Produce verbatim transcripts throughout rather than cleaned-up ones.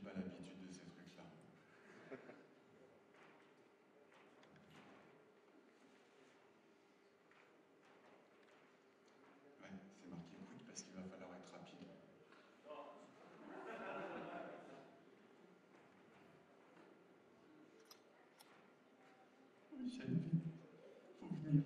pas l'habitude de ces trucs-là. Ouais, c'est marqué écoute parce qu'il va falloir être rapide. Oui, j'aime bien. Faut venir.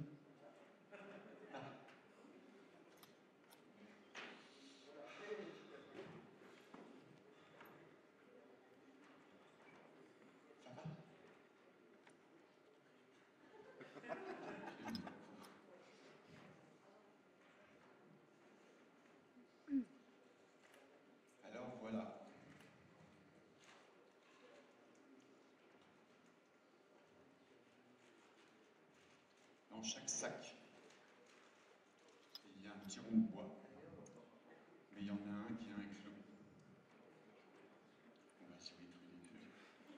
Alors voilà. Dans chaque sac, il y a un petit rond de bois. Mais il y en a un qui a un clou. On va essayer de trouver les clous.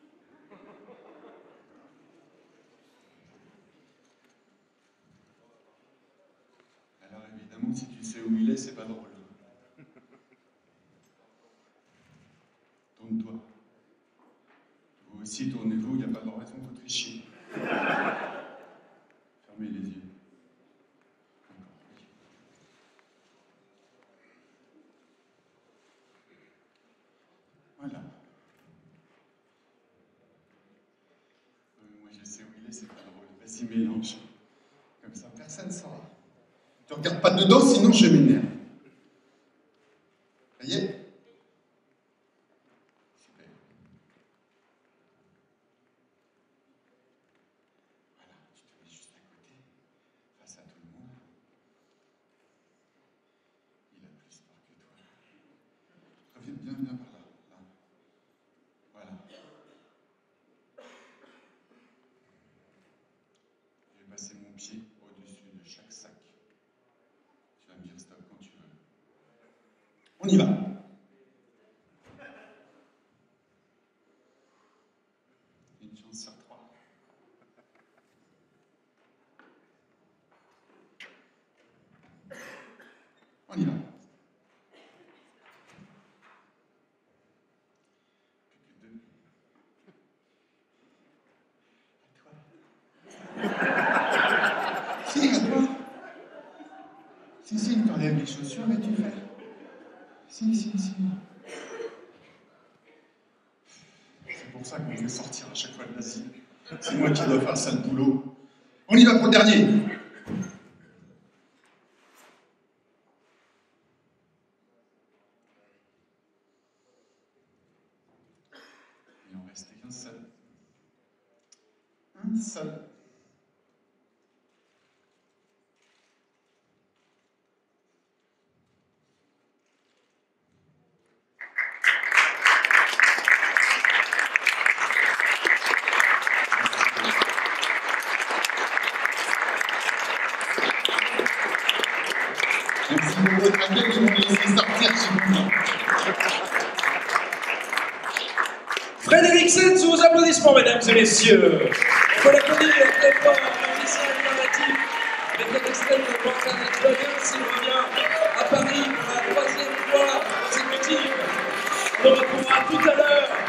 Alors évidemment, si tu sais où il est, c'est pas drôle. Tourne-toi. Vous aussi, tournez-vous, il n'y a pas de raison que vous trichiez. Fermez les yeux. Encore, oui. Voilà. Euh, moi, je sais où il est, c'est pas drôle. Vas-y, mélange. Comme ça, personne ne saura. Tu regardes pas dedans, sinon je m'énerve. Ça y est? Super. Voilà, tu te mets juste à côté, face à tout le monde. Il a plus peur que toi. Reviens bien, bien par là. Là. Voilà. Je vais passer mon pied au-dessus de chaque sac. Tu vas me dire stop quand tu veux. On y va. Une chance sur trois. On y va. Plus que deux. À toi. Si, à toi. Si, si, tu enlèves les chaussures et tu fais. Si, si, si. C'est pour ça qu'on me fait sortir à chaque fois de l'asile. C'est moi qui dois faire ça le boulot. On y va pour le dernier. Il en restait qu'un seul. Un seul. Merci pour votre accueil, je vais vous laisser sortir chez vous. Fred Eriksen, sous vos applaudissements, mesdames et messieurs. On peut l'applaudir très fort, un musicien alternatif avec un extrait de Morgane Tuaguin, s'il revient à Paris pour la troisième fois consécutive. On le retrouvera tout à l'heure